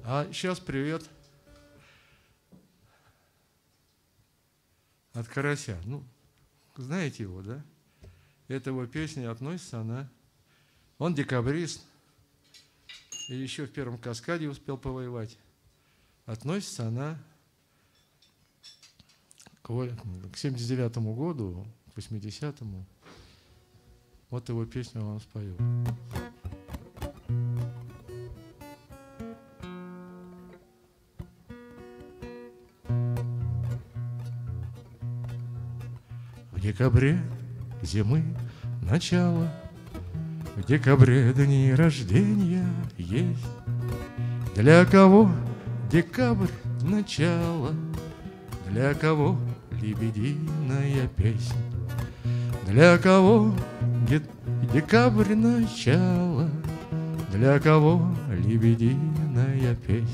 А сейчас привет от Карася. Ну, знаете его, да? Эта его песня относится, он декабрист, и еще в Первом Каскаде успел повоевать. Относится она к 79-му году, к 80-му. Вот его песню я вам спою. В декабре зимы начало, в декабре дни рождения есть. Для кого декабрь начало, для кого лебединая песня, для кого декабрь начало, для кого лебединая песня.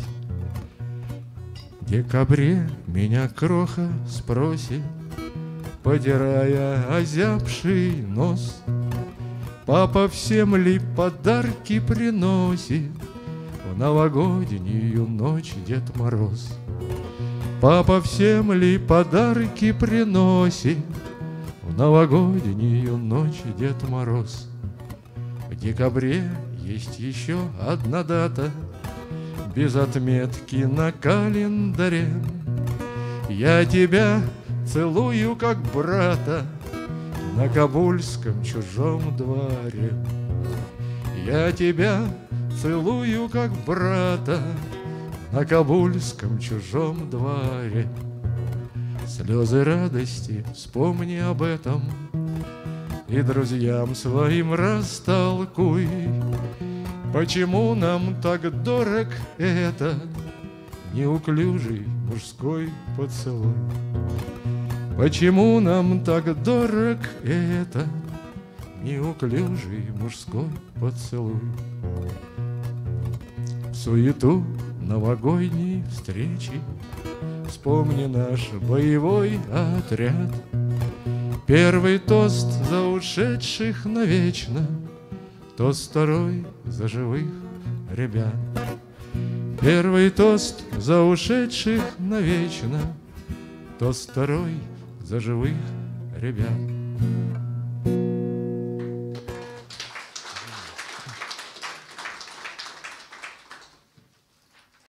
В декабре меня кроха спросит, потирая озябший нос: папа всем ли подарки приносит в новогоднюю ночь Дед Мороз? Папа всем ли подарки приносит в новогоднюю ночь Дед Мороз? В декабре есть еще одна дата без отметки на календаре. Я тебя целую, как брата, на кабульском чужом дворе. Я тебя целую, как брата, на кабульском чужом дворе. Слезы радости вспомни об этом и друзьям своим растолкуй, почему нам так дорог этот неуклюжий мужской поцелуй. Почему нам так дорог этот неуклюжий мужской поцелуй? В суету новогодней встречи вспомни наш боевой отряд. Первый тост за ушедших навечно, тост второй за живых ребят. Первый тост за ушедших навечно, тост второй за живых ребят.